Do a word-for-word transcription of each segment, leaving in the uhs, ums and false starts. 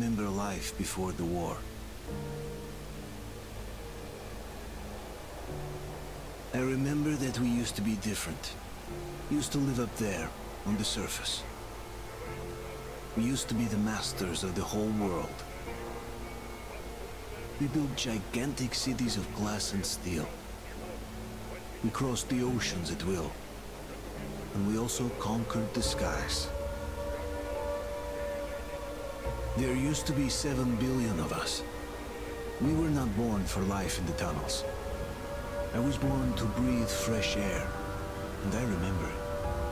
remember life before the war. I remember that we used to be different. Used to live up there, on the surface. We used to be the masters of the whole world. We built gigantic cities of glass and steel. We crossed the oceans at will. And we also conquered the skies. There used to be seven billion of us. We were not born for life in the tunnels. I was born to breathe fresh air, and I remember it.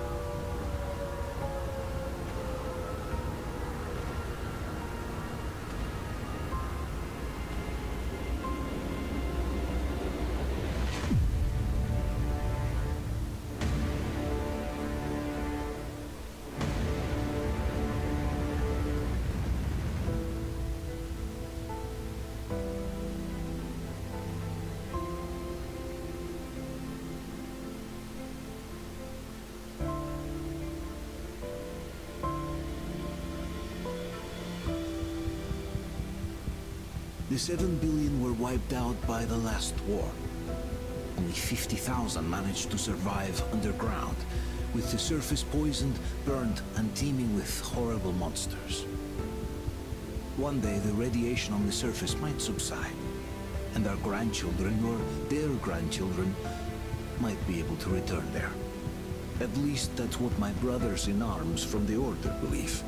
The seven billion were wiped out by the last war. Only fifty thousand managed to survive underground, with the surface poisoned, burned, and teeming with horrible monsters. One day the radiation on the surface might subside, and our grandchildren or their grandchildren might be able to return there. At least that's what my brothers in arms from the Order believe.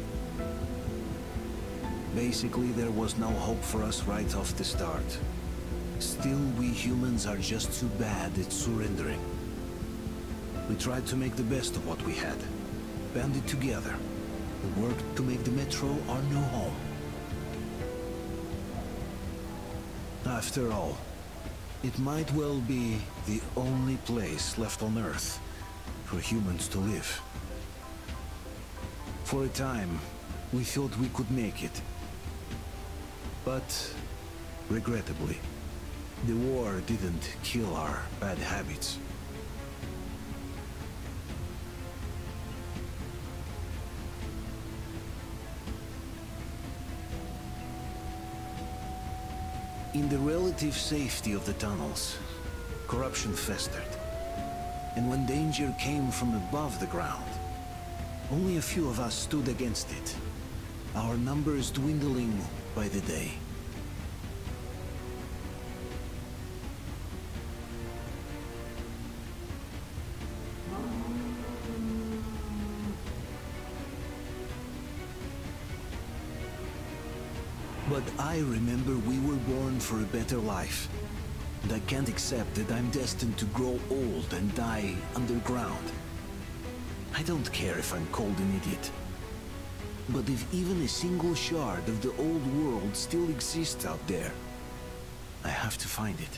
Basically, there was no hope for us right off the start. Still, we humans are just too bad at surrendering. We tried to make the best of what we had, banded together, and worked to make the Metro our new home. After all, it might well be the only place left on Earth for humans to live. For a time, we thought we could make it. But, regrettably, the war didn't kill our bad habits. In the relative safety of the tunnels, corruption festered. And when danger came from above the ground, only a few of us stood against it, our numbers dwindling by the day. But I remember we were born for a better life. And I can't accept that I'm destined to grow old and die underground. I don't care if I'm called an idiot. But if even a single shard of the old world still exists out there, I have to find it.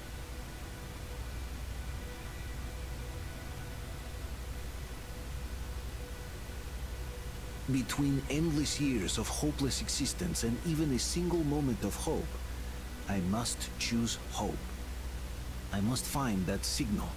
Between endless years of hopeless existence and even a single moment of hope, I must choose hope. I must find that signal.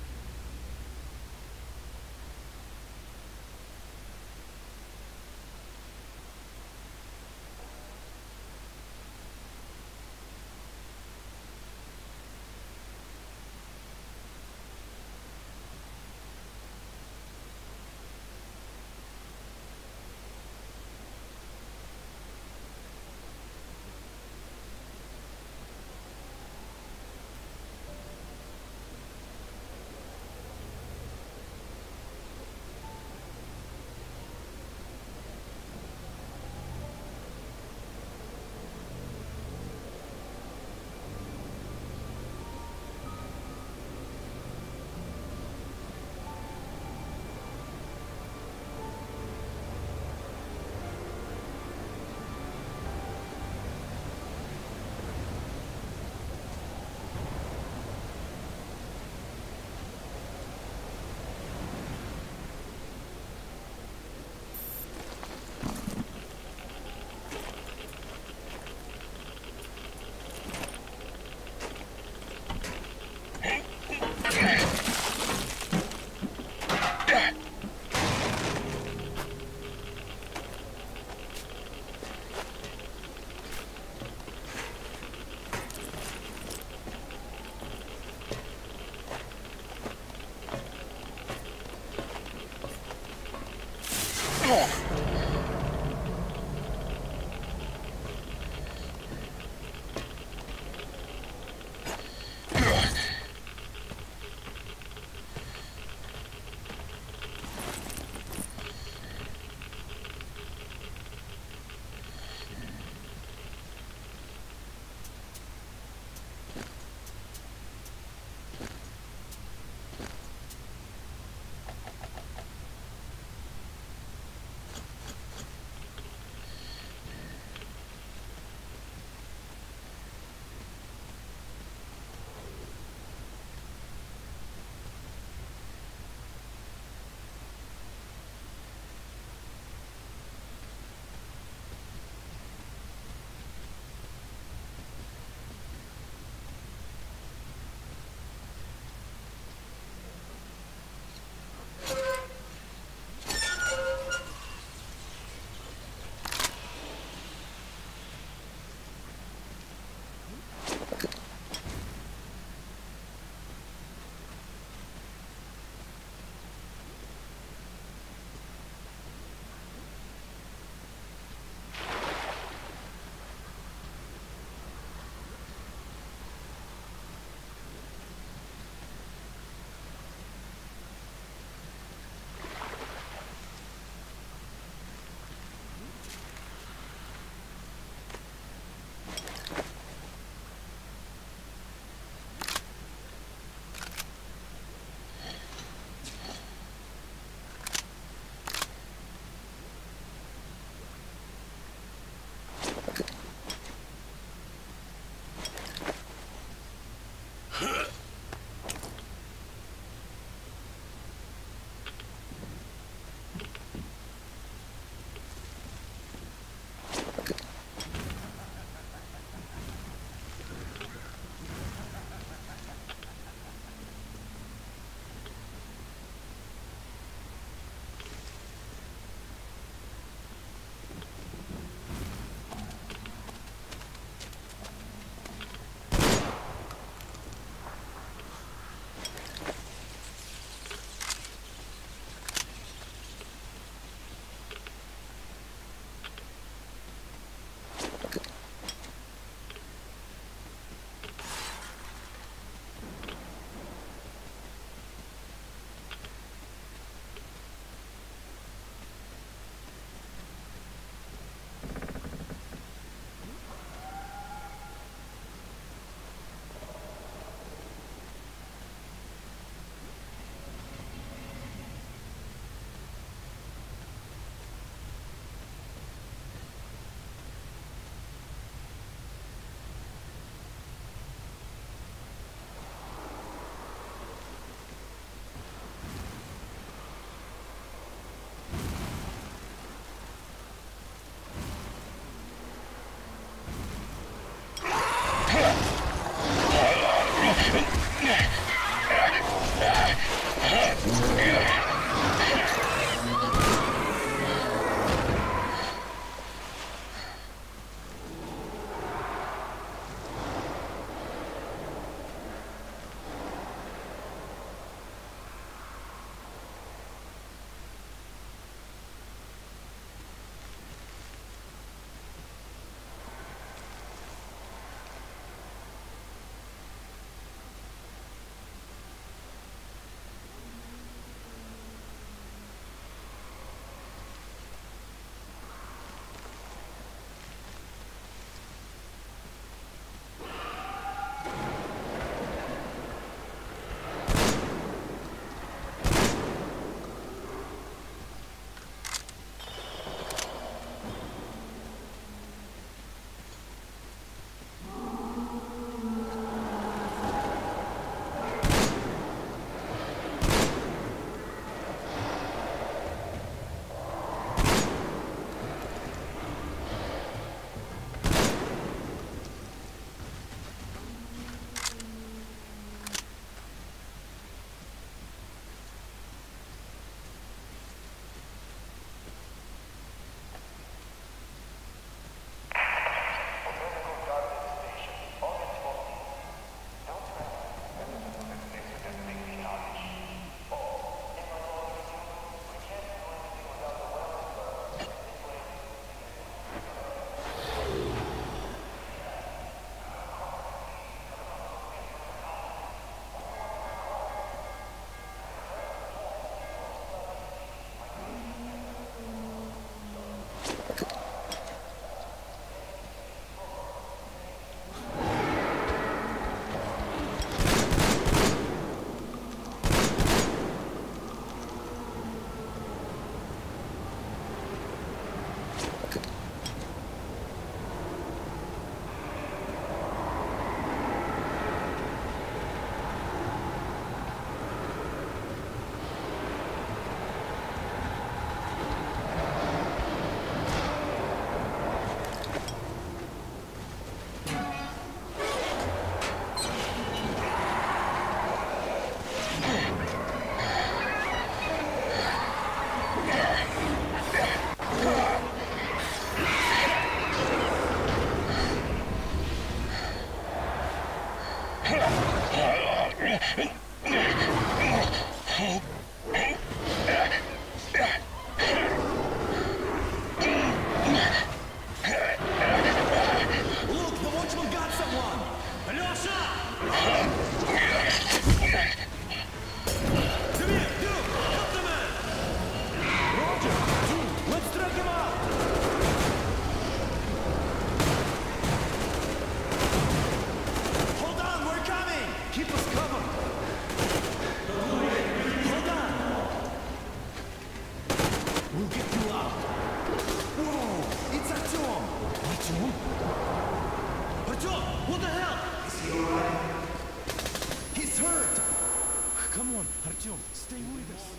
Artyom? Artyom! What the hell? Is he alright? He's hurt! Come on, Artyom, stay with us.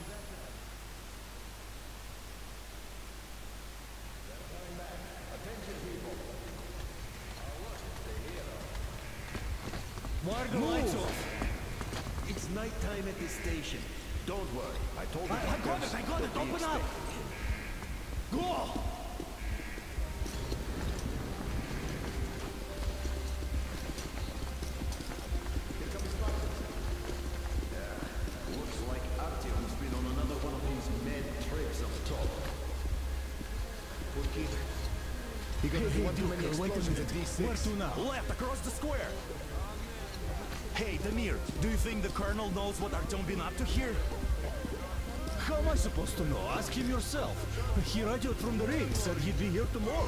Why are the lights off? It's nighttime at this station. Don't worry. I told you. I, I got it, I got it, open up! Go! Looks like Artyom's been on another one of his mad trips up top. Okay. He got hey, one too many explosions at D six. Where to now? Left, across the square. Hey, Damir, do you think the Colonel knows what Artyom been up to here? How am I supposed to know? Ask him yourself. He radioed from the ring, said he'd be here tomorrow.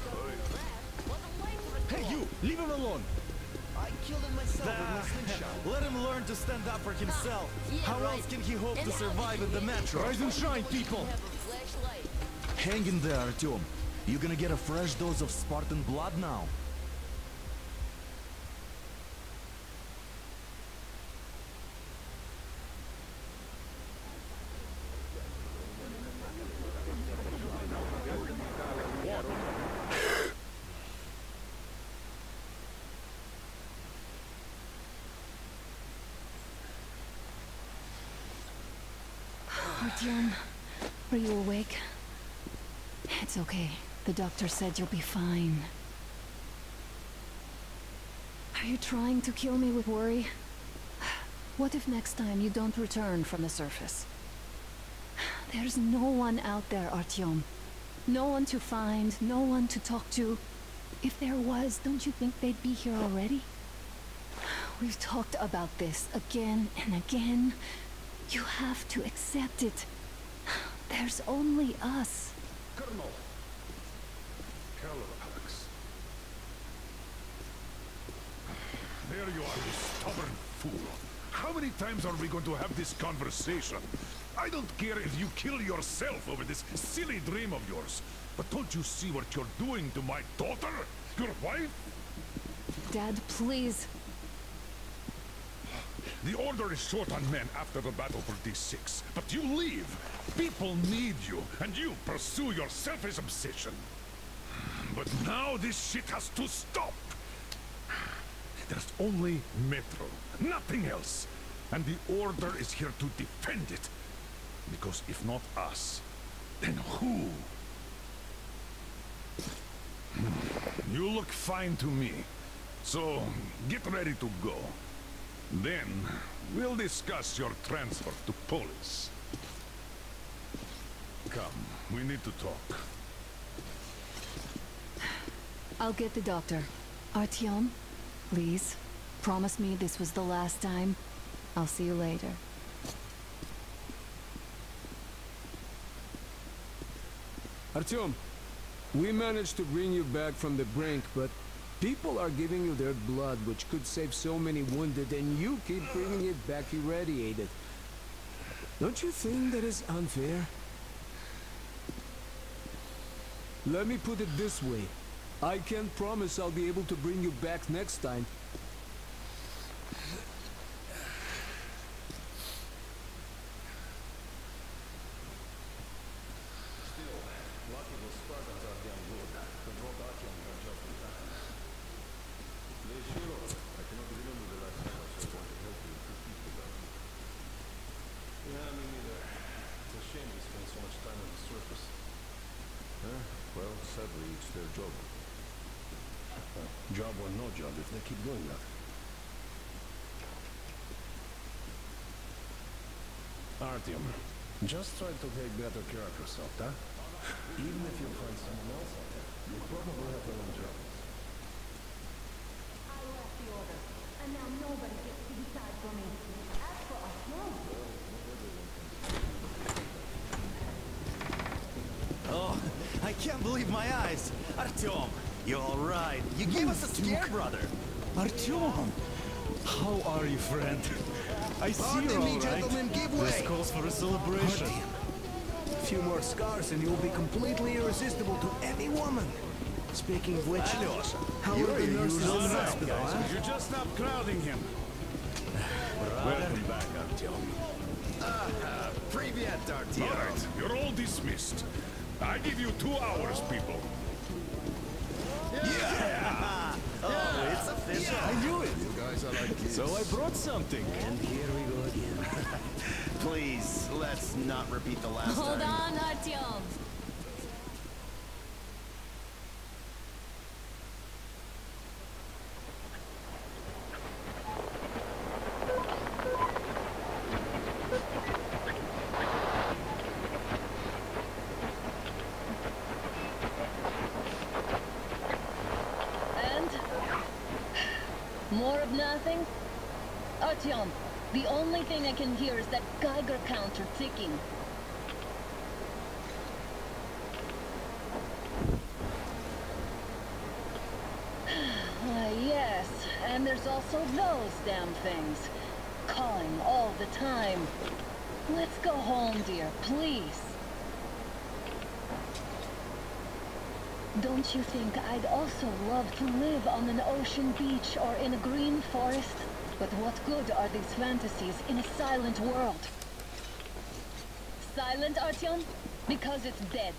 Hey, you! Leave him alone! I killed him myself with my slingshot. Let him learn to stand up for himself. How else can he hope to survive in the metro? Rise and shine, people! Hang in there, Artyom. You gonna get a fresh dose of Spartan blood now. Artyom, are you awake? It's okay. The doctor said you'll be fine. Are you trying to kill me with worry? What if next time you don't return from the surface? There's no one out there, Artyom. No one to find, no one to talk to. If there was, don't you think they'd be here already? We've talked about this again and again. You have to accept it. There's only us. Colonel. Hello, Alex. There you are, you stubborn fool. How many times are we going to have this conversation? I don't care if you kill yourself over this silly dream of yours. But don't you see what you're doing to my daughter? Your wife? Dad, please. The Order is short on men after the battle for D six. But you leave. People need you, and you pursue your selfish obsession. But now this shit has to stop. There's only Metro, nothing else. And the Order is here to defend it. Because if not us, then who? You look fine to me. So, get ready to go. Then, we'll discuss your transfer to Polis. Come, we need to talk. I'll get the doctor. Artyom, please, promise me this was the last time. I'll see you later. Artyom, we managed to bring you back from the brink, but people are giving you their blood, which could save so many wounded, and you keep bringing it back irradiated. Don't you think that is unfair? Let me put it this way. I can't promise I'll be able to bring you back next time. Sadly, it's their job. Job or no job if they keep doing that. Artyom, just try to take better care of yourself, huh? Even if you find someone else out there, you probably have their own job. I left the Order, and now nobody gets to decide for me. As for us, no. Oh, I can't believe my eyes. Artyom, you're all right. You gave us a scare, brother. Artyom! How are you, friend? I see Pardon you're me, all right. gentlemen, give This way. calls for a celebration. A few more scars and you'll be completely irresistible to any woman. Speaking of which, how You're are the the nurses in usual the suspect, hospital, huh? You just stop crowding him. Welcome back, Artyom. Ah, Privyet, All Artyom. right, you're all dismissed. I give you two hours, people. Oh, it's official. I knew it. You guys are like kids. So I brought something. And here we go again. Please, let's not repeat the last Hold time. on, Artyom. And? More of nothing? Artyom, the only thing I can hear is that Geiger counter ticking. Why, yes, and there's also those damn things. Calling all the time. Let's go home, dear, please. Don't you think I'd also love to live on an ocean beach or in a green forest? But what good are these fantasies in a silent world? Silent, Artyom? Because it's dead.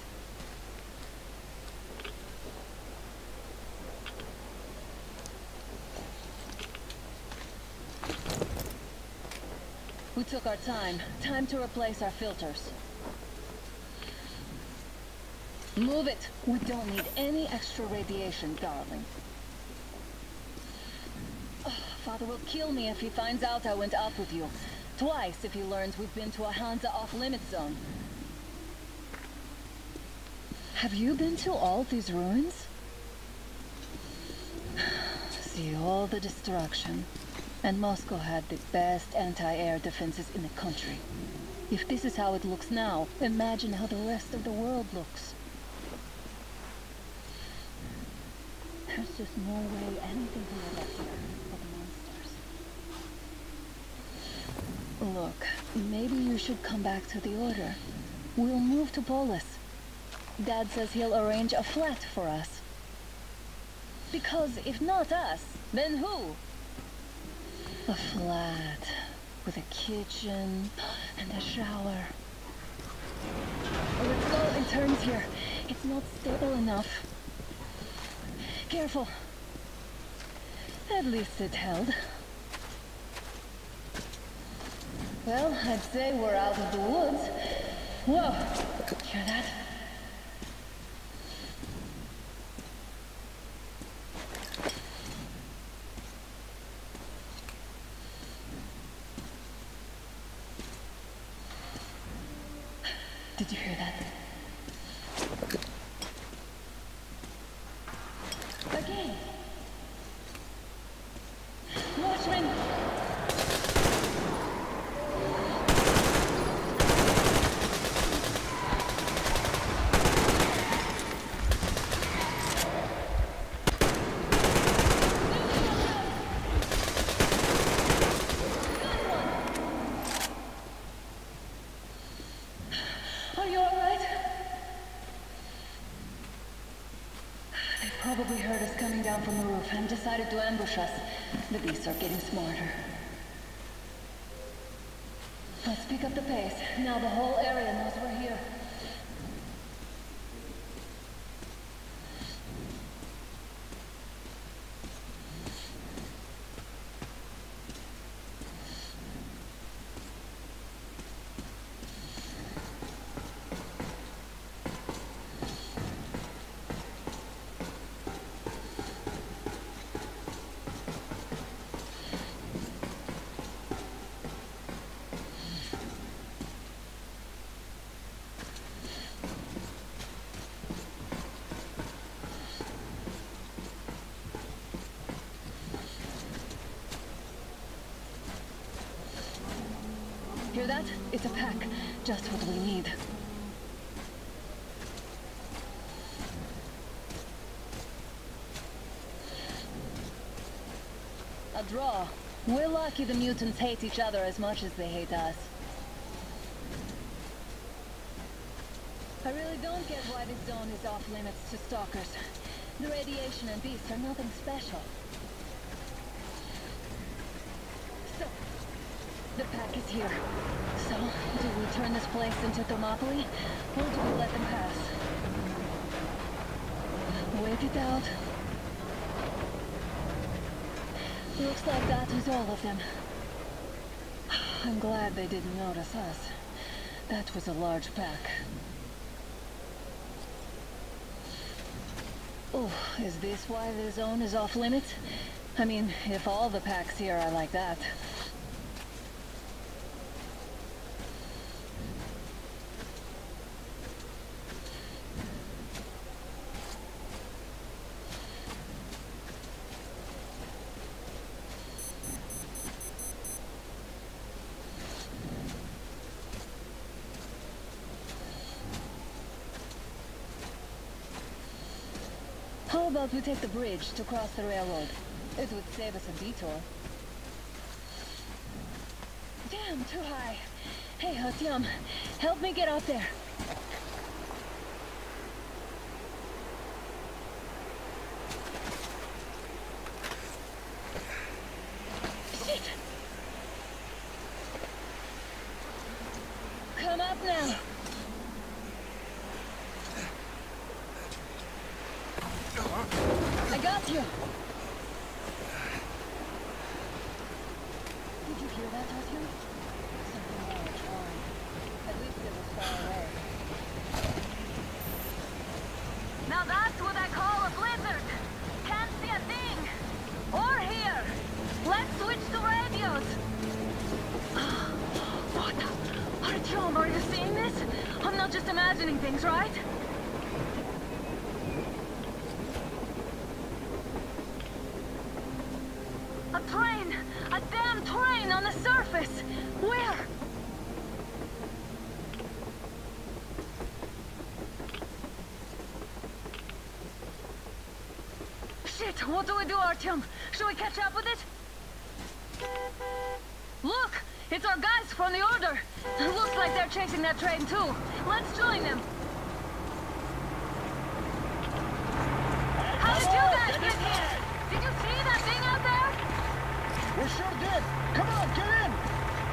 We took our time. Time to replace our filters. Move it! We don't need any extra radiation, darling. Oh, Father will kill me if he finds out I went out with you. Twice if he learns we've been to a Hansa off-limits zone. Have you been to all these ruins? See all the destruction. And Moscow had the best anti-air defenses in the country. If this is how it looks now, imagine how the rest of the world looks. There's just no way anything can live up here for the monsters. Look, maybe you should come back to the Order. We'll move to Polis. Dad says he'll arrange a flat for us. Because if not us, then who? A flat with a kitchen and a shower. Let's go in turns here. It's not stable enough. Careful. At least it held. Well, I'd say we're out of the woods. Whoa! Hear that? Did you hear that? Again. Watchman! Are you all right? They probably heard us coming down from the roof and decided to ambush us. The beasts are getting smarter. Let's pick up the pace. Now the whole area knows we're here. Hear that? It's a pack. Just what we need. A draw. We're lucky the mutants hate each other as much as they hate us. I really don't get why this zone is off limits to stalkers. The radiation and beasts are nothing special. So, the pack is here. So, do we turn this place into Thermopylae, or do we let them pass? Wait it out. Looks like that was all of them. I'm glad they didn't notice us. That was a large pack. Oh, is this why the zone is off limits? I mean, if all the packs here are like that. How about we take the bridge to cross the railroad? It would save us a detour. Damn, too high. Hey, Artyom, help me get out there. Shit! Come up now. I got you! Did you hear that, Artyom? Something large roaring. At least it was far away. Now that's what I call a blizzard! Can't see a thing! Or hear! Let's switch to radios! What? Artyom, are you seeing this? I'm not just imagining things, right? A train! A damn train on the surface! Where? Shit! What do we do, Artyom? Should we catch up with it? Look! It's our guys from the Order! Looks like they're chasing that train too. Let's join them! How did you guys get here? Did you see that thing out there? We sure did! Come on, get in!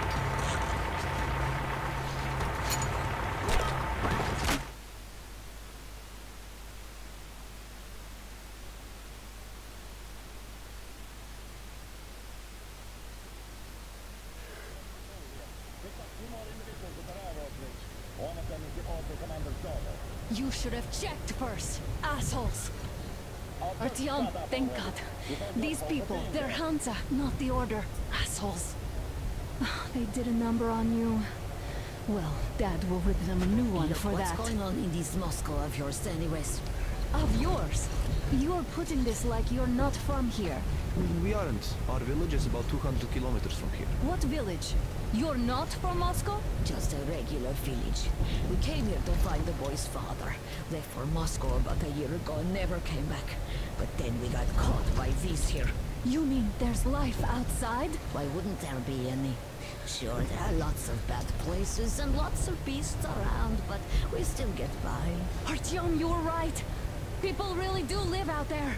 You should have checked first, assholes! Artyom, thank God. These people, they're Hansa, not the Order. Assholes. They did a number on you. Well, Dad will rip them a new one Look, for what's that. What's going on in this Moscow of yours anyways? Of yours? You're putting this like you're not from here. We aren't. Our village is about two hundred kilometers from here. What village? You're not from Moscow? Just a regular village. We came here to find the boy's father. Left for Moscow about a year ago and never came back. But then we got caught by these here. You mean there's life outside? Why wouldn't there be any? Sure, there are lots of bad places and lots of beasts around, but we still get by. Artyom, you were right. People really do live out there.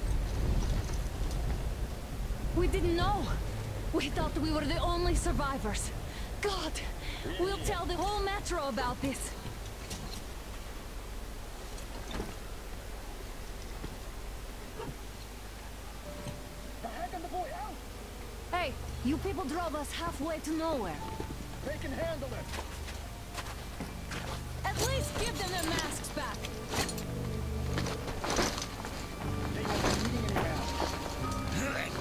We didn't know. We thought we were the only survivors. God, we'll tell the whole metro about this. Hey, you people drove us halfway to nowhere. They can handle it! At least give them their masks back. They won't be needing any masks.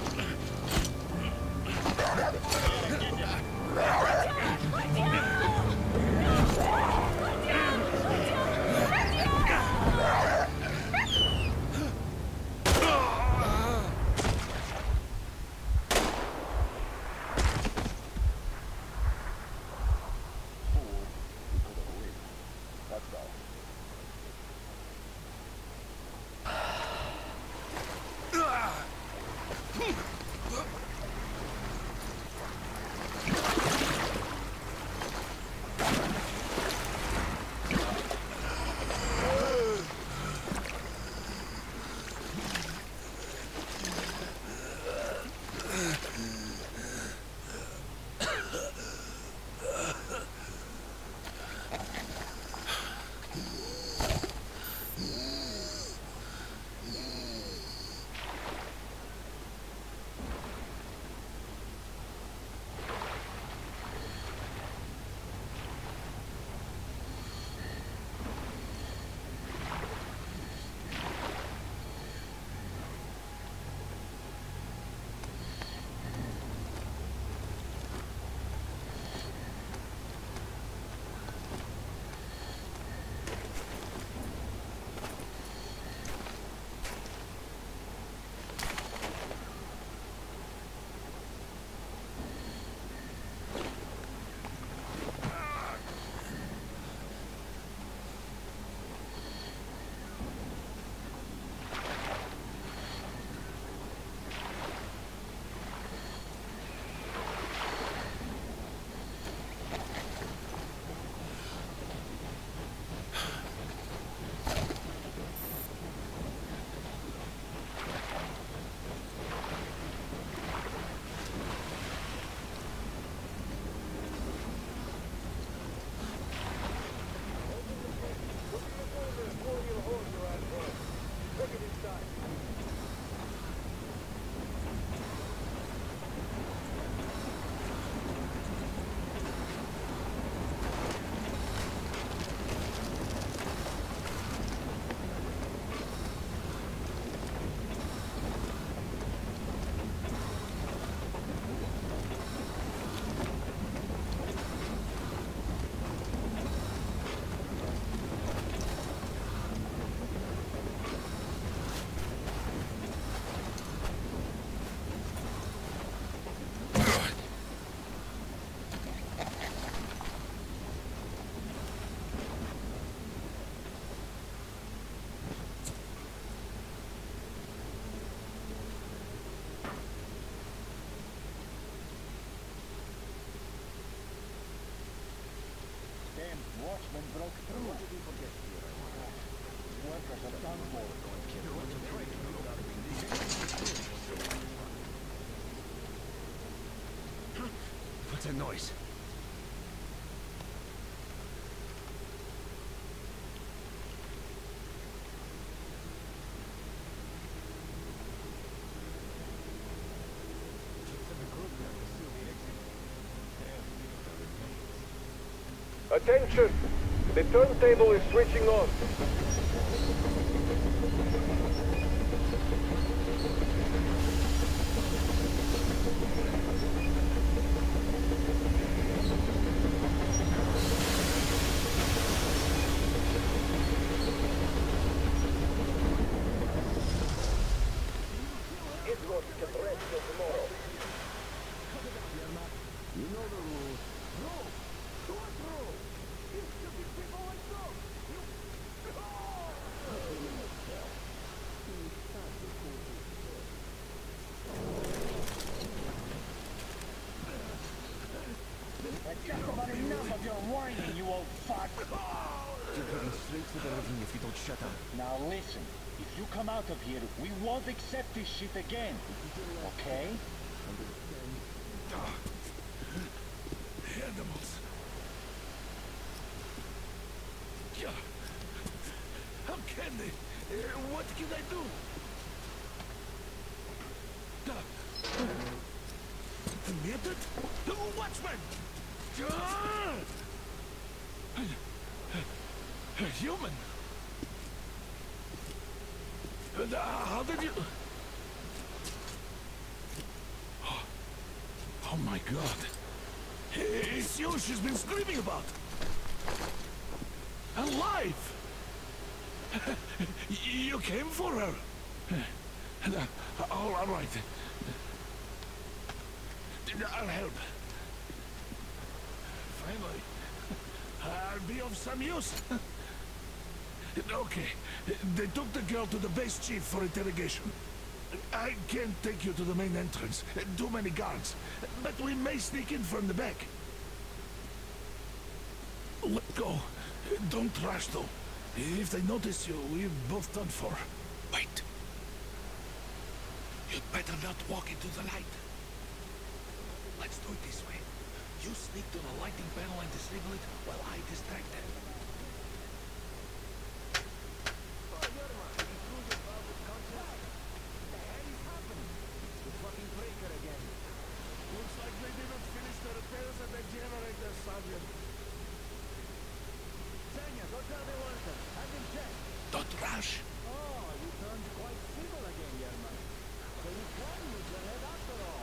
watchmen broke through. What did you forget here? Workers are done for. What's that noise? Attention! The turntable is switching on. It was the rest of tomorrow. You know the rules. No! What rule? You stupid people like no! You... That's just about enough of your whining, you old fuck! You're going straight to the ravine if you don't shut up. Now listen, if you come out of here, we won't accept this shit again. Okay? Animals. Yeah. How can they? Uh, what can I do? The method? The watchman! Ah! A human? And, uh, how did you... Oh, oh my God. It's you she's been screaming about. Alive! You came for her. Uh, all, all right. I'll help. Finally, I'll be of some use. Okay, they took the girl to the base chief for interrogation. I can't take you to the main entrance. Too many guards. But we may sneak in from the back. Let go. Don't rush, though. If they notice you, we're both done for. Wait. You'd better not walk into the light. Let's do it this way. You sneak to the lighting panel and disable it while I distract them. Looks like they didn't finish the repairs at the generator, Sergeant. Tanya, go tell the worker. Have him check. Don't rush. Oh, you turned quite civil again, Yerman. So you can use your head after all.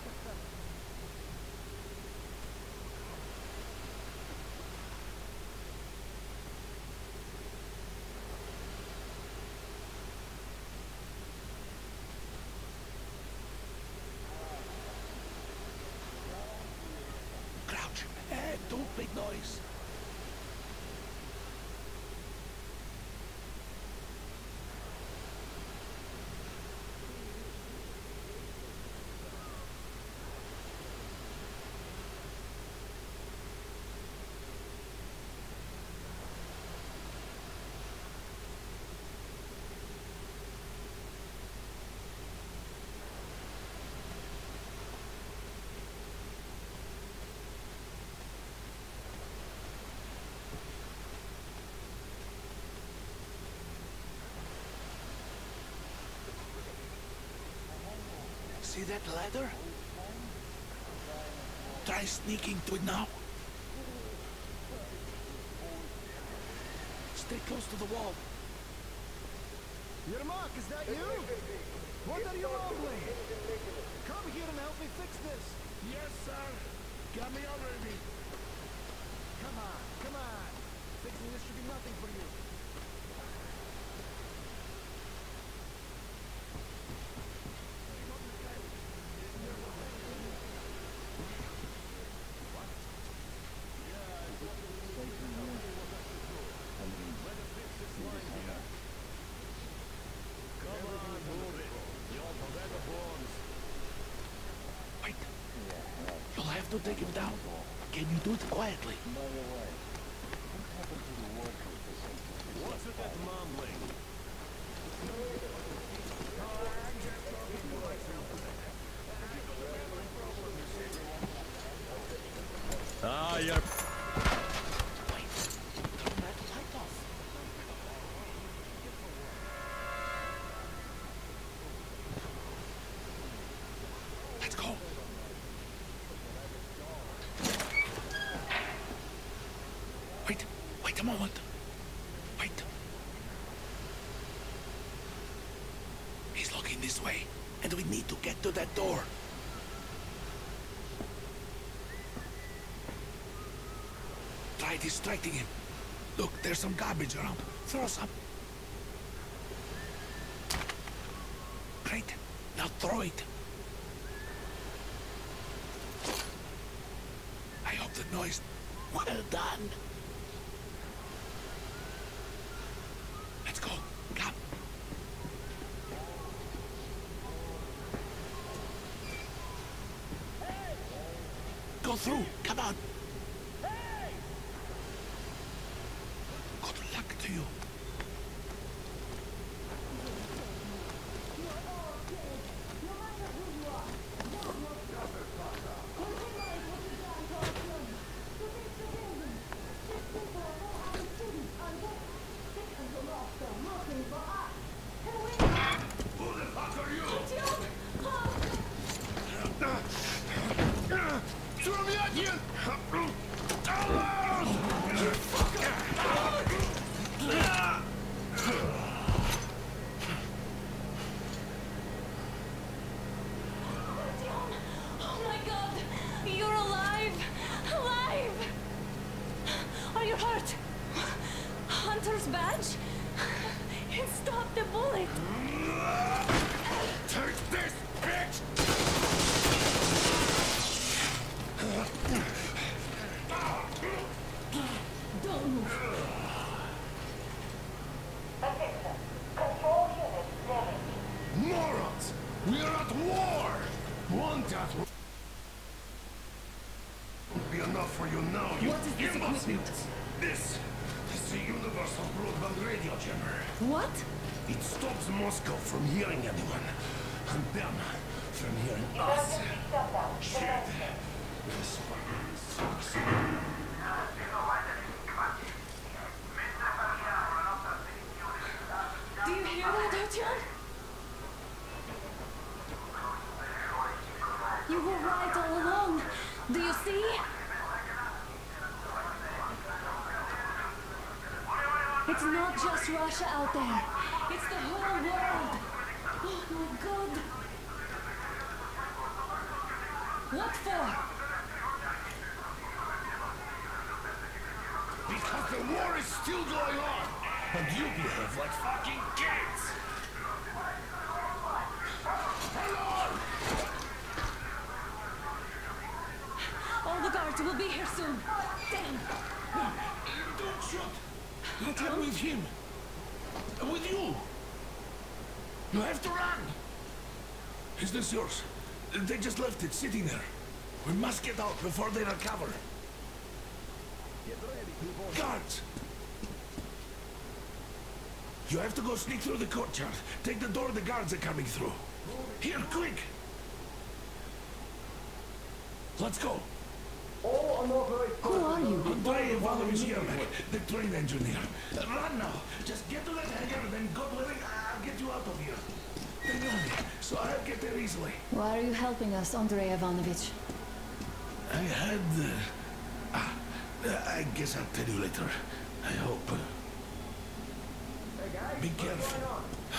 Crouch. Eh, don't make noise. See that ladder? Try sneaking to it now. Stay close to the wall. Yermak, is that you? What are you mumbling? Come here and help me fix this. Yes, sir. Got me already. Come on, come on. Fixing this should be nothing for you. Wait. You'll have to take him down. Can you do it quietly? What's with that mumbling? Ah, you're... Let's go. Wait, wait a moment. Wait. He's looking this way, and we need to get to that door. Try distracting him. Look, there's some garbage around. Throw some. Great. Now throw it. I hope the noise... Well done. Let's go. Come. Go through. Come on. Good luck to you. Oh my god! You're alive! Alive! Are you hurt? Hunter's badge? It stopped the bullet! Take this, bitch! Don't move. Attention. Control unit damaged. Morons! We are at war! One death will be enough for you now, you What is this imbeciles! equipment? This is the Universal Broadband Radio Jammer. What? It stops Moscow from hearing anyone, and them from hearing us. Emergency shutdown. Shit! This fucking sucks. Do you hear that, Artyom? You were right all along. Do you see? It's not just Russia out there. It's the whole world. Oh my god. What for? Because the war is still going on, and you behave like fucking kids! Hello! All the guards will be here soon. Damn. Don't shoot! I'm with him. With you. You have to run. Is this yours? They just left it sitting there. We must get out before they recover. Guards! You have to go sneak through the courtyard. Take the door the guards are coming through. Here, quick! Let's go. Who are you? Andrei Ivanovich Yermak, the train engineer. Run now. Just get to that hangar, then God willing, I'll get you out of here. They know me, so I'll get there easily. Why are you helping us, Andrei Ivanovich? I had... Uh, ah, I guess I'll tell you later. I hope. Uh, be careful.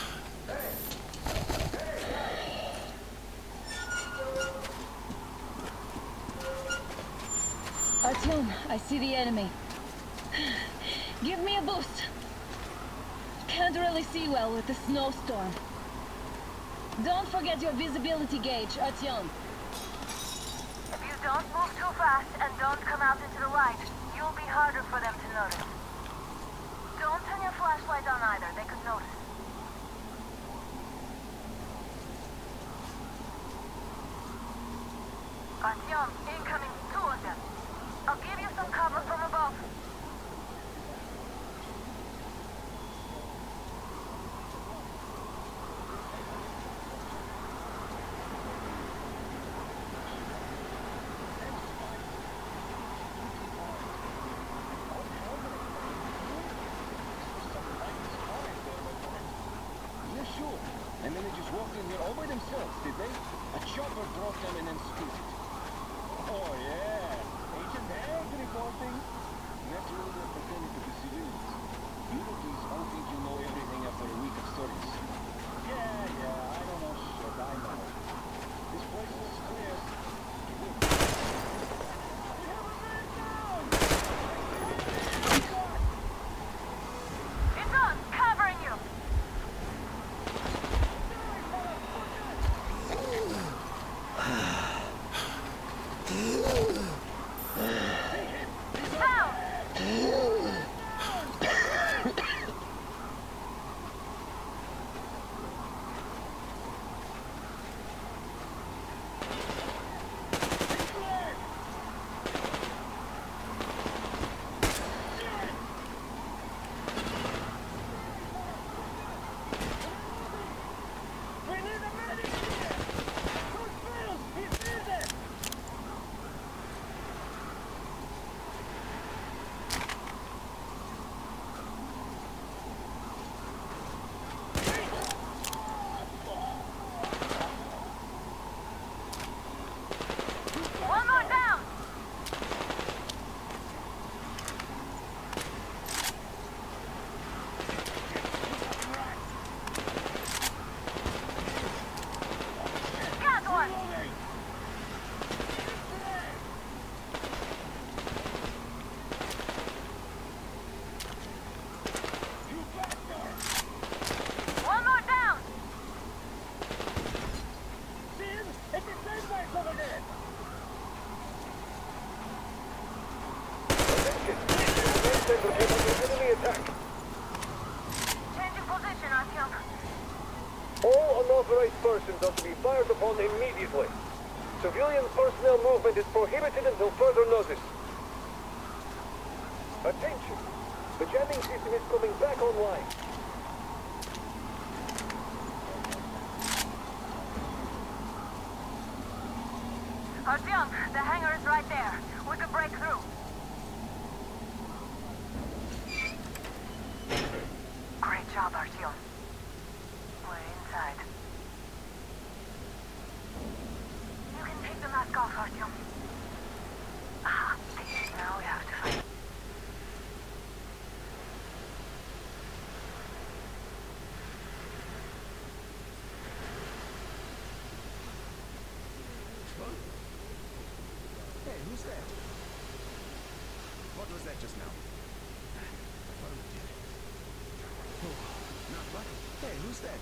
Artyom, I see the enemy. Give me a boost. Can't really see well with the snowstorm. Don't forget your visibility gauge, Artyom. If you don't move too fast and don't come out into the light, you'll be harder for them to notice. Don't turn your flashlight on either, they could notice. Artyom, incoming, two of them. I'll give you some cover from above. in here all by themselves, did they? A chopper brought them in and scooted. Oh yeah, Agent Hank reporting. Naturally, they're pretending to be civilians. Europeans all think you know everything after a week of service. Yeah, yeah, I don't know shit, I know. This place is clear. It's on! Covering you! Persons are to be fired upon immediately. Civilian personnel movement is prohibited until further notice. Attention! The jamming system is coming back online. Artyom, the hangar is right there. We could break through. Great job, Artyom. We're inside. Mask off, Artyom. Ah, now we have to fight. Hey, who's that? What was that just now? Affirmative. Oh, not what? Hey, who's that?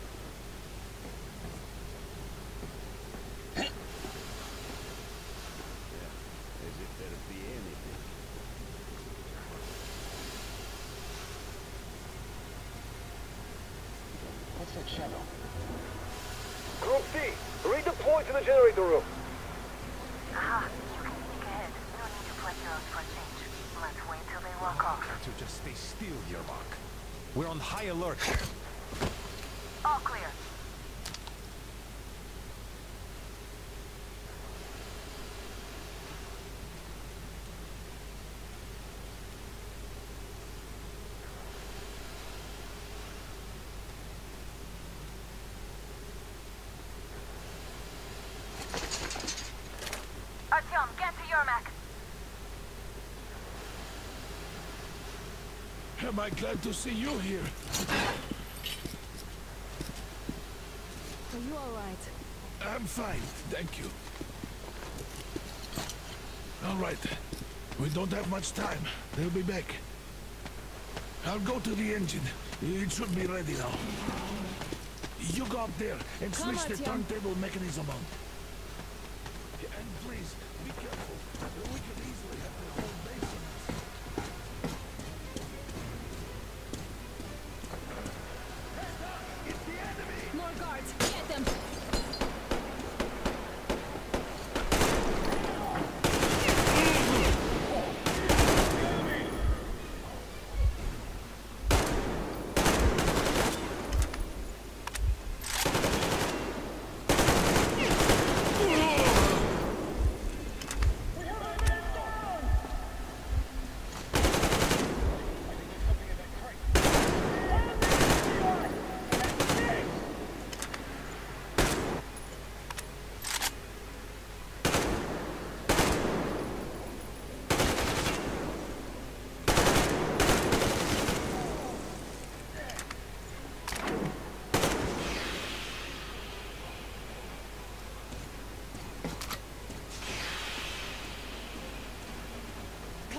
What's that shadow? Group D, redeploy to the generator room. Aha, you can sneak ahead. No need to play heroes for a change. Let's wait till they walk off. To just stay still, Yermak. We're on high alert. All clear. Artyom, get to Yermak. Am I glad to see you here? Are you all right? I'm fine, thank you. All right. We don't have much time. They'll be back. I'll go to the engine. It should be ready now. You go up there and Come switch the on, turntable mechanism on. And please, be careful. We could easily have the whole base on us. More guards! Get them!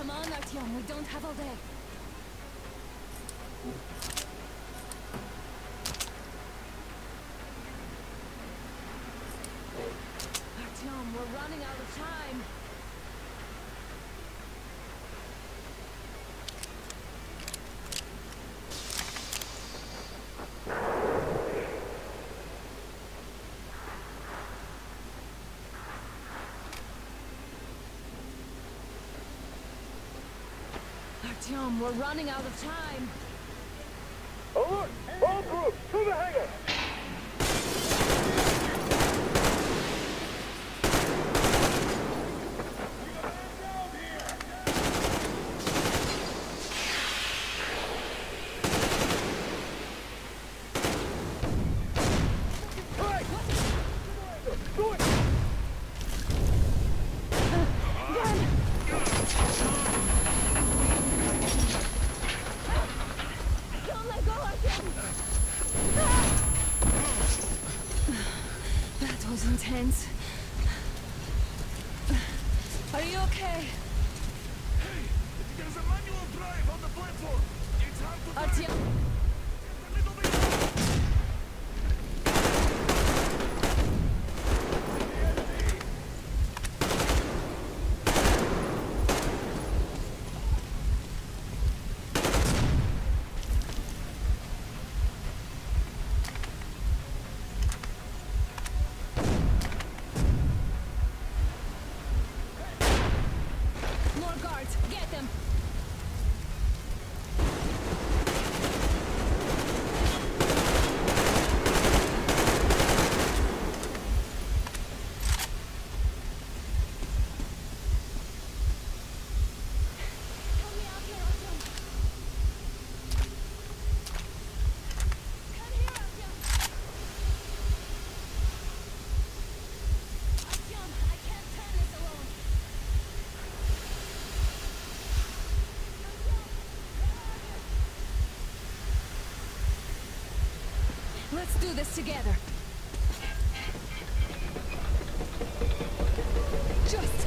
Come on, Artyom, we don't have all day. Artyom, we're running out of time. Artyom, we're running out of time. Alert! All groups, to the hangar! That was intense. Are you okay? Hey! There's a manual drive on the platform! It's hard to Artyom! a little bit. More guards! Get them! Help me out here, Artyom! Come here, Artyom! Artyom, I can't turn this alone! Let's do this together. Just